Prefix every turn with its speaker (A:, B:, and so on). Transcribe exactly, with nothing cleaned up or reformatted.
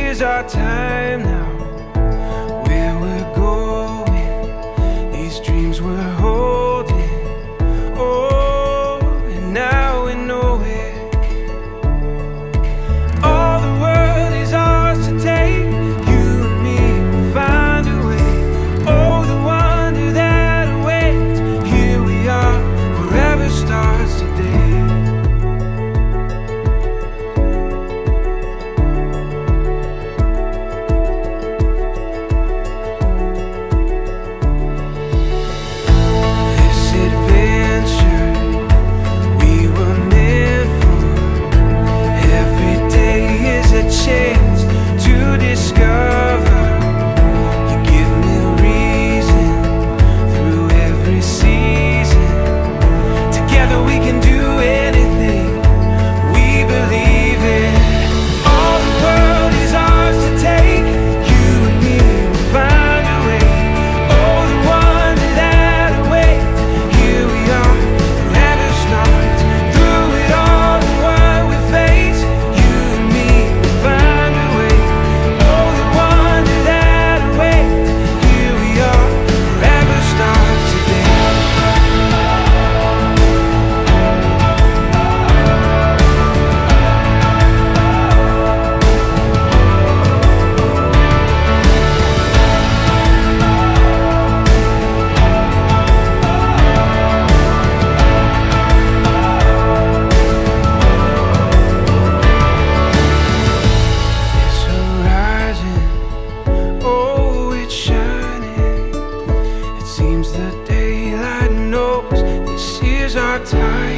A: is our time now. Where we're going, these dreams we're holding. Oh, and now we know it. All the world is ours to take. You and me will find a way. Oh, the wonder that awaits. Here we are, forever starts today. Seems the daylight knows this is our time.